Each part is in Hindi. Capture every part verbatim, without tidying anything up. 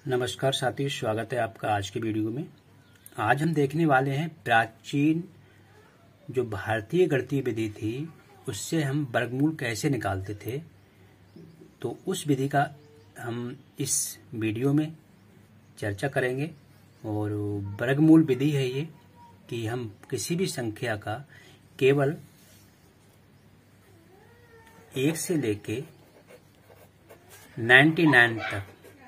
नमस्कार साथियों, स्वागत है आपका आज की वीडियो में। आज हम देखने वाले हैं प्राचीन जो भारतीय गणितीय विधि थी उससे हम वर्गमूल कैसे निकालते थे। तो उस विधि का हम इस वीडियो में चर्चा करेंगे। और वर्गमूल विधि है ये कि हम किसी भी संख्या का केवल एक से लेके निन्यानवे तक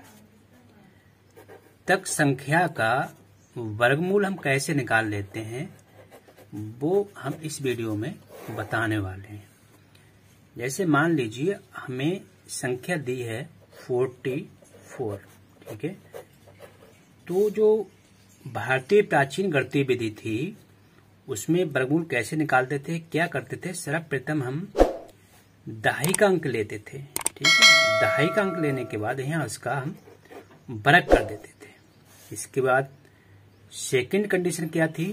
तक संख्या का वर्गमूल हम कैसे निकाल लेते हैं वो हम इस वीडियो में बताने वाले हैं। जैसे मान लीजिए हमें संख्या दी है चौवालीस, ठीक है। तो जो भारतीय प्राचीन गणितीय विधि थी उसमें वर्गमूल कैसे निकालते थे, क्या करते थे। सर्वप्रथम हम दहाई का अंक लेते थे, ठीक है। दहाई का अंक लेने के बाद यहाँ उसका हम वर्ग कर देते थे। इसके बाद सेकंड कंडीशन क्या थी,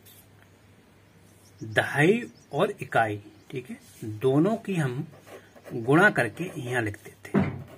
दहाई और इकाई, ठीक है, दोनों की हम गुणा करके यहाँ लिखते थे।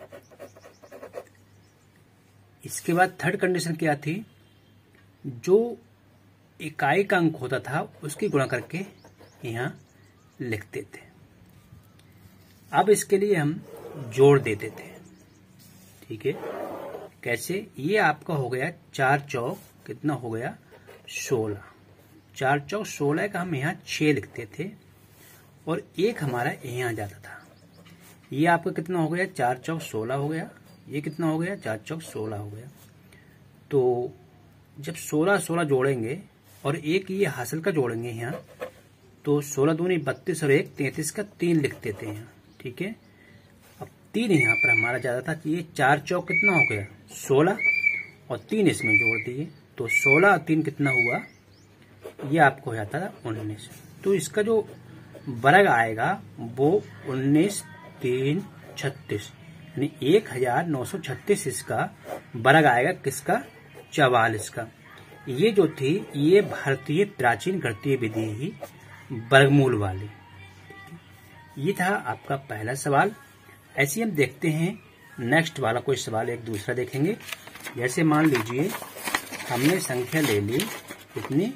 इसके बाद थर्ड कंडीशन क्या थी, जो इकाई का अंक होता था उसकी गुणा करके यहाँ लिखते थे। अब इसके लिए हम जोड़ देते थे, ठीक है। कैसे, ये आपका हो गया चार चौक कितना हो गया सोलह, चार चौक सोलह का हम यहाँ छह लिखते थे और एक हमारा यहाँ जाता था। ये आपका कितना हो गया, चार चौक सोलह हो गया। ये कितना हो गया, चार चौक सोलह हो गया। तो जब सोलह सोलह जोड़ेंगे और एक ये हासिल का जोड़ेंगे यहाँ, तो सोलह दूनी बत्तीस और एक तैतीस का तीन लिखते थे यहाँ, ठीक है। अब तीन यहाँ पर हमारा ज्यादा था। ये चार चौक कितना हो गया सोलह और तीन इसमें जोड़ दिए, तो सोलह और तीन कितना हुआ, ये आपको हो जाता था उन्नीस। तो इसका जो वर्ग आएगा वो उन्नीस तीन छत्तीस, यानी एक हजार नौ सौ छत्तीस इसका वर्ग आएगा। किसका, चवालीस का। ये जो थी ये भारतीय प्राचीन गणितीय विधि ही वर्गमूल वाली। ये था आपका पहला सवाल। ऐसे हम देखते हैं नेक्स्ट वाला कोई सवाल एक दूसरा देखेंगे। जैसे मान लीजिए हमने संख्या ले ली कितनी,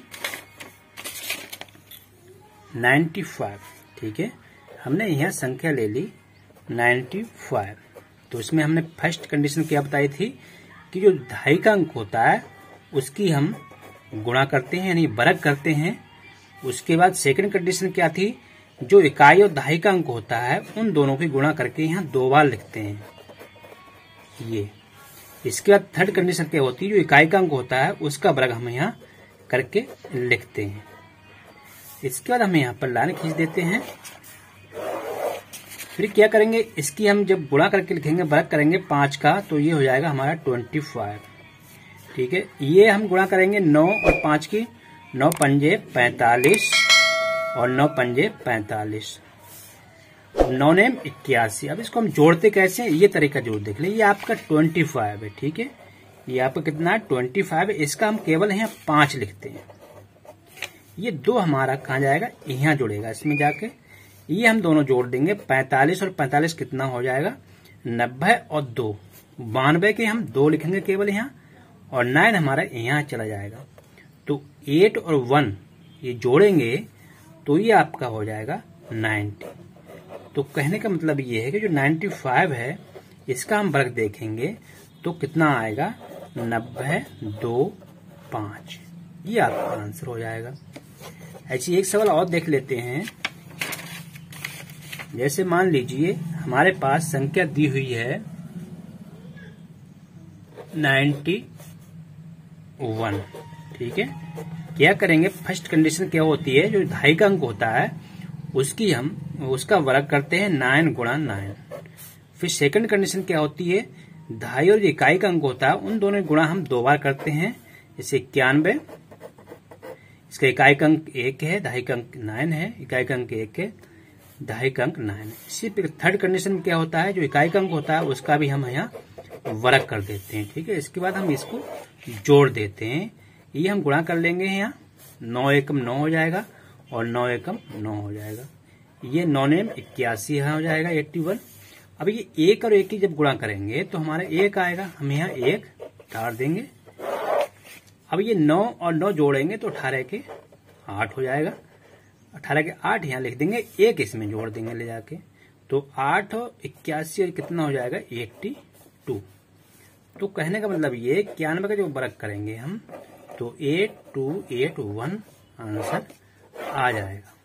पचानवे, ठीक है। हमने यहाँ संख्या ले ली पचानवे। तो इसमें हमने फर्स्ट कंडीशन क्या बताई थी कि जो दहाई का अंक होता है उसकी हम गुणा करते हैं यानी वर्ग करते हैं। उसके बाद सेकंड कंडीशन क्या थी, जो इकाई और दहाई का अंक होता है उन दोनों की गुणा करके यहाँ दो बार लिखते हैं ये। इसके बाद थर्ड कंडीशन क्या होती है, जो इकाई का अंक होता है उसका वर्ग हम यहाँ करके लिखते हैं। इसके बाद हम यहाँ पर लाइन खींच देते हैं। फिर क्या करेंगे, इसकी हम जब गुणा करके लिखेंगे, वर्ग करेंगे पांच का, तो ये हो जाएगा हमारा पच्चीस, ठीक है। ये हम गुणा करेंगे नौ और पांच की, नौ पंजे पैंतालीस और नौ पंजे पैंतालीस, नौ नेम इक्यासी। अब इसको हम जोड़ते कैसे, ये तरीका जोड़ देख ले। ये आपका पच्चीस है, ठीक है। ये आपका कितना है पच्चीस है। इसका हम केवल यहाँ पांच लिखते हैं। ये दो हमारा कहाँ जाएगा, यहाँ जुड़ेगा इसमें जाके। ये हम दोनों जोड़ देंगे, पैंतालीस और पैंतालीस कितना हो जाएगा, नब्बे और दो, बानवे के हम दो लिखेंगे केवल यहाँ, और नाइन हमारा यहाँ चला जाएगा। तो एट और वन ये जोड़ेंगे तो ये आपका हो जाएगा नब्बे। तो कहने का मतलब ये है कि जो पचानवे है इसका हम वर्ग देखेंगे तो कितना आएगा, नब्बे दो पांच, ये आपका आंसर हो जाएगा। ऐसी एक सवाल और देख लेते हैं। जैसे मान लीजिए हमारे पास संख्या दी हुई है इक्यानवे, ठीक है। क्या करेंगे, फर्स्ट कंडीशन क्या होती है, जो ढाई का अंक होता है उसकी हम उसका वर्ग करते हैं नाइन गुणा नाइन। फिर सेकंड कंडीशन क्या होती है, ढाई और इकाई का अंक होता है उन दोनों गुणा हम दो बार करते हैं। जैसे इक्यानवे, इसका इकाई का अंक एक है, ढाई का अंक नाइन है, इकाई का अंक एक है, ढाई का अंक नाइन है। इसी थर्ड कंडीशन में क्या होता है, जो इकाई का अंक होता है उसका भी हम यहाँ वर्ग कर देते हैं, ठीक है। इसके बाद हम इसको जोड़ देते हैं। ये हम गुणा कर लेंगे, यहाँ नौ एकम नौ हो जाएगा और नौ एकम नौ हो जाएगा। ये नौ नेम इक्यासी हो जाएगा, इक्यासी। अब ये एक और एक की जब गुणा करेंगे तो हमारा एक आएगा, हम यहाँ एक डाल देंगे। अब ये नौ और नौ जोड़ेंगे तो अठारह के आठ हो जाएगा। अठारह के आठ यहाँ लिख देंगे, एक इसमें जोड़ देंगे ले जाके, तो आठ और इक्यासी और कितना हो जाएगा एट्टी टू। तो कहने का मतलब ये इक्यानवे का जो वर्ग करेंगे हम तो eight two eight one answer आ जाएगा।